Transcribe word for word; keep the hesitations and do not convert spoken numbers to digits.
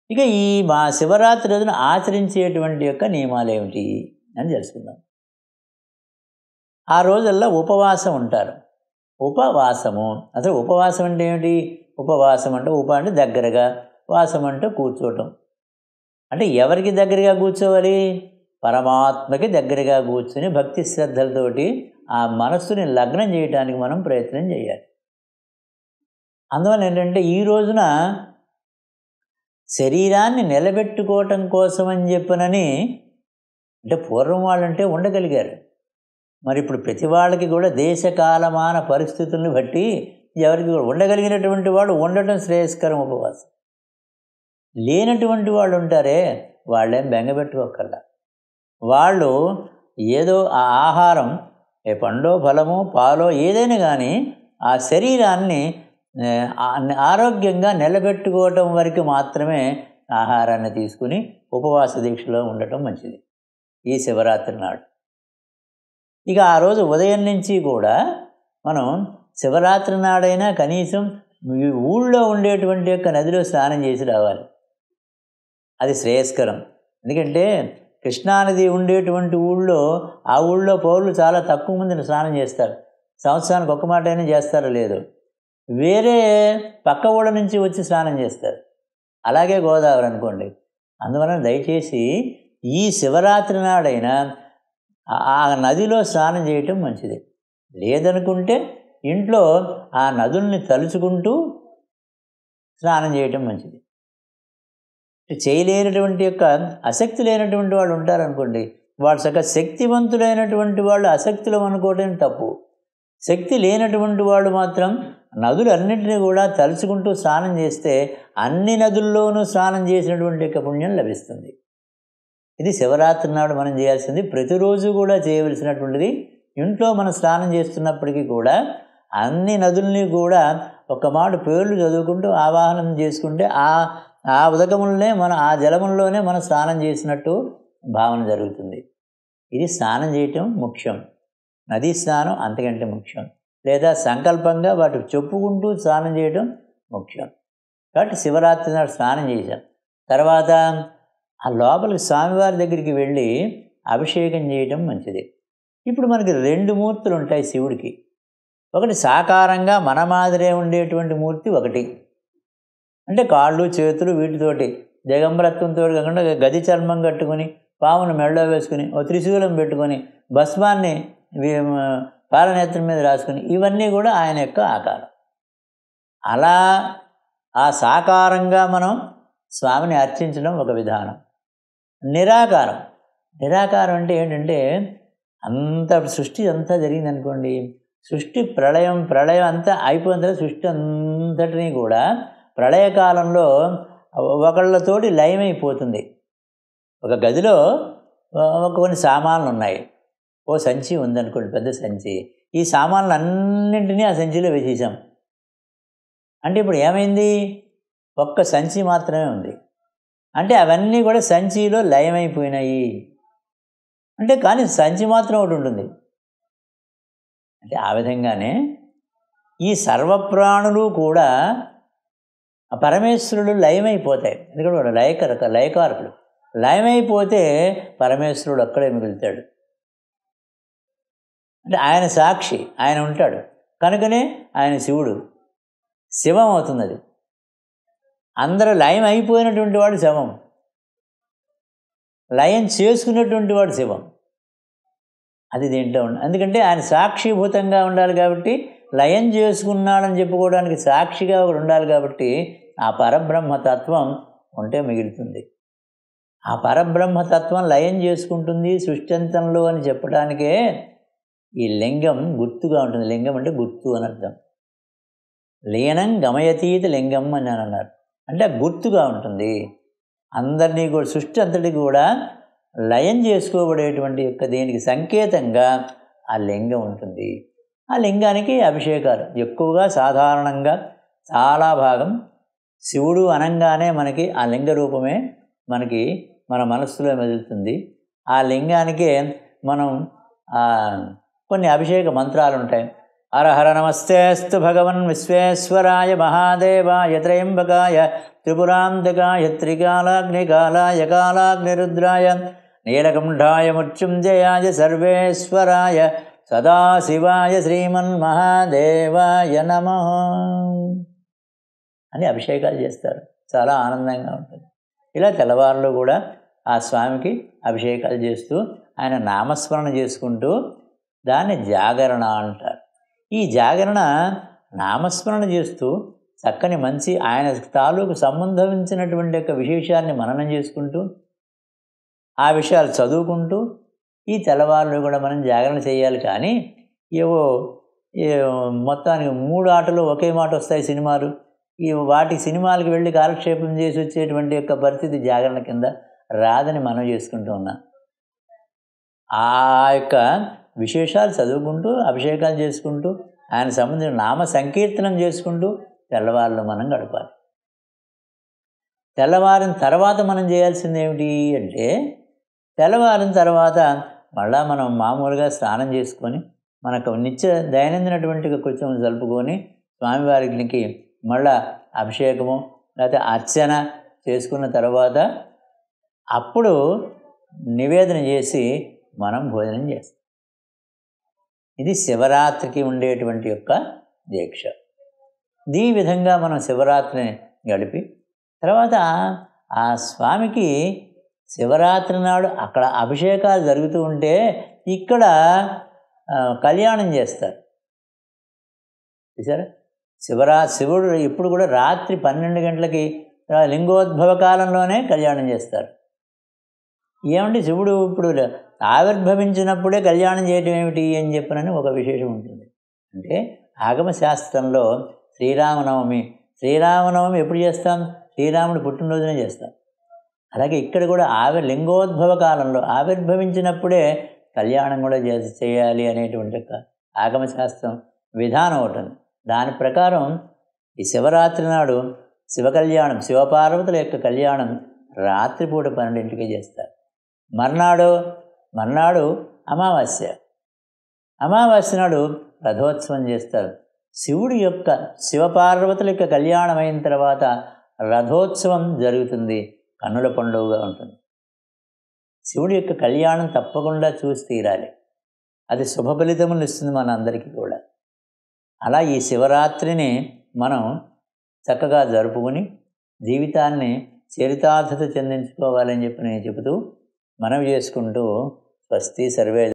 ఇక ఈ మా శివరాత్రి రోజున ఆచరించేటువంటి యొక్క నియమాలు ఏమిటి అని తెలుసుకుందాం. ఆ రోజుల్లో ఉపవాసం ఉంటారు. ఉపవాసము అసలు ఉపవాసం అంటే ఏమిటి? ఉపవాసం అంటే ఉప అంటే దగ్గరగా, వాసం అంటే కూర్చోవటం. అంటే ఎవరికి దగ్గరగా కూర్చోవాలి? పరమాత్మకి దగ్గరగా కూర్చుని భక్తి శ్రద్ధలతోటి ఆ మనస్సుని లగ్నం చేయడానికి మనం ప్రయత్నం చేయాలి. అందువల్ల ఏంటంటే ఈ రోజున శరీరాన్ని నిలబెట్టుకోవటం కోసం అని చెప్పనని, అంటే పూర్వం వాళ్ళంటే ఉండగలిగారు. మరి ఇప్పుడు ప్రతి వాళ్ళకి కూడా దేశకాలమాన పరిస్థితులను బట్టి ఎవరికి కూడా ఉండగలిగినటువంటి వాళ్ళు ఉండటం శ్రేయస్కరం ఉపవాసం. లేనటువంటి వాళ్ళు ఉంటారే, వాళ్ళేం బెంగపెట్టుకోకల్లా. వాళ్ళు ఏదో ఆ ఆహారం, ఏ పండో ఫలమో పాలో ఏదైనా కానీ ఆ శరీరాన్ని ఆరోగ్యంగా నిలబెట్టుకోవటం వరకు మాత్రమే ఆహారాన్ని తీసుకుని ఉపవాస దీక్షలో ఉండటం మంచిది ఈ శివరాత్రి నాడు. ఇక ఆ రోజు ఉదయం నుంచి కూడా మనం శివరాత్రి నాడైనా కనీసం ఊళ్ళో ఉండేటువంటి యొక్క నదిలో స్నానం చేసి రావాలి. అది శ్రేయస్కరం. ఎందుకంటే కృష్ణానది ఉండేటువంటి ఊళ్ళో ఆ ఊళ్ళో పౌరులు చాలా తక్కువ మందిని స్నానం చేస్తారు. సంవత్సరానికి ఒక్క మాట అయినా చేస్తారో లేదు. వేరే పక్క ఊళ్ళ నుంచి వచ్చి స్నానం చేస్తారు. అలాగే గోదావరి అనుకోండి. అందువలన దయచేసి ఈ శివరాత్రి నాడైనా ఆ నదిలో స్నానం చేయటం మంచిది. లేదనుకుంటే ఇంట్లో ఆ నదుల్ని తలుచుకుంటూ స్నానం చేయటం మంచిది. చేయలేనటువంటి యొక్క ఆసక్తి లేనటువంటి వాళ్ళు ఉంటారనుకోండి, వాళ్ళు సగ శక్తివంతులైనటువంటి వాళ్ళు ఆసక్తిలో అనుకోవటం తప్పు. శక్తి లేనటువంటి వాళ్ళు మాత్రం నదులన్నింటినీ కూడా తలుచుకుంటూ స్నానం చేస్తే అన్ని నదుల్లోనూ స్నానం చేసినటువంటి యొక్క పుణ్యం లభిస్తుంది. ఇది శివరాత్రి నాడు మనం చేయాల్సింది. ప్రతిరోజు కూడా చేయవలసినటువంటిది. ఇంట్లో మనం స్నానం చేస్తున్నప్పటికీ కూడా అన్ని నదుల్ని కూడా ఒక మాట పేర్లు చదువుకుంటూ ఆవాహనం చేసుకుంటే ఆ ఆ ఉదకములనే మన ఆ జలముల్లోనే మనం స్నానం చేసినట్టు భావన జరుగుతుంది. ఇది స్నానం చేయటం ముఖ్యం. నదీ స్నానం అంతకంటే ముఖ్యం. లేదా సంకల్పంగా వాటికి చెప్పుకుంటూ స్నానం చేయడం ముఖ్యం. కాబట్టి శివరాత్రి నాడు స్నానం చేశాం. తర్వాత ఆ లోపలికి స్వామివారి దగ్గరికి వెళ్ళి అభిషేకం చేయటం మంచిది. ఇప్పుడు మనకి రెండు మూర్తులు ఉంటాయి శివుడికి. ఒకటి సాకారంగా మన మాదిరే ఉండేటువంటి మూర్తి ఒకటి, అంటే కాళ్ళు చేతులు వీటితోటి దిగంబరత్వంతో కాకుండా గది చర్మం కట్టుకొని పామును మెడలో వేసుకుని ఓ త్రిశూలం పెట్టుకొని భస్మాన్ని పాలనేత్రం మీద రాసుకుని, ఇవన్నీ కూడా ఆయన యొక్క ఆకారం. అలా ఆ సాకారంగా మనం స్వామిని అర్చించడం ఒక విధానం. నిరాకారం నిరాకారం అంటే ఏంటంటే అంత సృష్టి అంతా జరిగిందనుకోండి, సృష్టి ప్రళయం ప్రళయం అంతా అయిపోయిన తర్వాత సృష్టి అంతటినీ కూడా ప్రళయకాలంలో ఒకళ్ళతోటి లయమైపోతుంది. ఒక గదిలో కొన్ని సామాన్లు ఉన్నాయి, ఓ సంచి ఉందనుకోండి, పెద్ద సంచి. ఈ సామాన్లు అన్నింటినీ ఆ సంచిలో వేసేసాం అంటే ఇప్పుడు ఏమైంది? ఒక్క సంచి మాత్రమే ఉంది. అంటే అవన్నీ కూడా సంచిలో లయమైపోయినాయి అంటే, కానీ సంచి మాత్రం ఒకటి ఉంటుంది. అంటే ఆ విధంగానే ఈ సర్వప్రాణులు కూడా పరమేశ్వరుడు లయమైపోతాయి. ఎందుకంటే వాడు లయకరక లయకారకుడు. లయమైపోతే పరమేశ్వరుడు అక్కడే మిగులుతాడు. అంటే ఆయన సాక్షి, ఆయన ఉంటాడు కనుకనే ఆయన శివుడు. శివం అవుతుంది అది. అందరూ లయం అయిపోయినటువంటి వాడు శవం, లయం చేసుకున్నటువంటి వాడు శివం. అది దీంట్లో ఉండాలి. ఎందుకంటే ఆయన సాక్షిభూతంగా ఉండాలి కాబట్టి, లయం చేసుకున్నాడని చెప్పుకోవడానికి సాక్షిగా ఒకడు ఉండాలి కాబట్టి ఆ పరబ్రహ్మతత్వం ఉంటే మిగులుతుంది. ఆ పరబ్రహ్మతత్వం లయం చేసుకుంటుంది సృష్టి అంతంలో అని చెప్పడానికే ఈ లింగం గుర్తుగా ఉంటుంది. లింగం అంటే గుర్తు అని అర్థం. లీనం గమయతీత లింగం అని అన్నారు. అంటే గుర్తుగా ఉంటుంది. అందరినీ కూడా సృష్టి అంతటి కూడా లయం చేసుకోబడేటువంటి యొక్క దీనికి సంకేతంగా ఆ లింగం ఉంటుంది. ఆ లింగానికి అభిషేకాలు ఎక్కువగా సాధారణంగా చాలా భాగం శివుడు అనంగానే మనకి ఆ లింగ రూపమే మనకి మన మనస్సులో మెదులుతుంది. ఆ లింగానికే మనం కొన్ని అభిషేక మంత్రాలు ఉంటాయి. హర హర నమస్తేస్తు భగవన్ విశ్వేశ్వరాయ మహాదేవాయ త్రయంబకాయ త్రిపురాంతకాయ త్రికాలాగ్నికాలాయ కాలాగ్నిరుద్రాయ నీలకంఠాయ మృత్యుంజయాయ సర్వేశ్వరాయ సదాశివాయ శ్రీమన్మహాదేవాయ నమః అని అభిషేకాలు చేస్తారు. చాలా ఆనందంగా ఉంటుంది. ఇలా తెల్లవారులు కూడా ఆ స్వామికి అభిషేకాలు చేస్తూ ఆయన నామస్మరణ చేసుకుంటూ దాన్ని జాగరణ అంటారు. ఈ జాగరణ నామస్మరణ చేస్తూ చక్కని మంచి ఆయన తాలూకు సంబంధించినటువంటి యొక్క విశేషాన్ని మననం చేసుకుంటూ ఆ విషయాలు చదువుకుంటూ ఈ తెల్లవారులు కూడా మనం జాగరణ చేయాలి. కానీ ఏవో మొత్తానికి మూడు ఆటలు ఒకే మాట వస్తాయి సినిమాలు, ఈ వాటి సినిమాలకు వెళ్ళి కాలక్షేపం చేసి వచ్చేటువంటి యొక్క పరిస్థితి జాగరణ కింద రాదని మనం చేసుకుంటూ ఉన్నాం. ఆ యొక్క విశేషాలు చదువుకుంటూ అభిషేకాలు చేసుకుంటూ ఆయన సంబంధించిన నామ సంకీర్తనం చేసుకుంటూ తెల్లవారులు మనం గడపాలి. తెల్లవారిన తర్వాత మనం చేయాల్సింది ఏమిటి అంటే, తెల్లవారిన తర్వాత మళ్ళా మనం మామూలుగా స్నానం చేసుకొని మనకు నిత్య దైనందినటువంటి కొంచెం జలుపుకొని స్వామివారికి మళ్ళా అభిషేకము లేకపోతే అర్చన చేసుకున్న తర్వాత అప్పుడు నివేదన చేసి మనం భోజనం చేస్తాం. ఇది శివరాత్రికి ఉండేటువంటి యొక్క దీక్ష. ఈ విధంగా మనం శివరాత్రిని గడిపి తర్వాత ఆ స్వామికి శివరాత్రి నాడు అక్కడ అభిషేకాలు జరుగుతూ ఉంటే ఇక్కడ కళ్యాణం చేస్తారు. చూసారా, శివరా శివుడు ఇప్పుడు కూడా రాత్రి పన్నెండు గంటలకి లింగోద్భవ కాలంలోనే కళ్యాణం చేస్తారు. ఏమంటే శివుడు ఇప్పుడు ఆవిర్భవించినప్పుడే కళ్యాణం చేయటం ఏమిటి అని చెప్పనని ఒక విశేషం ఉంటుంది. అంటే ఆగమశాస్త్రంలో శ్రీరామనవమి శ్రీరామనవమి ఎప్పుడు చేస్తాం? శ్రీరాముడు పుట్టినరోజునే చేస్తాం. అలాగే ఇక్కడ కూడా ఆవిర్ లింగోద్భవ కాలంలో ఆవిర్భవించినప్పుడే కళ్యాణం కూడా చేసి చేయాలి అనేటువంటి ఒక ఆగమశాస్త్రం విధానం ఉంటుంది. దాని ప్రకారం ఈ శివరాత్రి నాడు శివ కళ్యాణం శివపార్వతుల యొక్క కళ్యాణం రాత్రిపూట పన్నెండింటికి చేస్తారు. మర్నాడు మర్నాడు అమావాస్య అమావాస్య నాడు రథోత్సవం చేస్తారు. శివుడి యొక్క శివపార్వతుల యొక్క కళ్యాణం అయిన తర్వాత రథోత్సవం జరుగుతుంది. కన్నుల పండుగగా ఉంటుంది. శివుడి యొక్క కళ్యాణం తప్పకుండా చూసి తీరాలి. అది శుభ ఫలితములు ఇస్తుంది మన అందరికీ కూడా. అలా ఈ శివరాత్రిని మనం చక్కగా జరుపుకుని జీవితాన్ని చరితార్థత చెందించుకోవాలని చెప్పి నేను చెబుతూ మనవి చేసుకుంటూ స్వస్తి సర్వే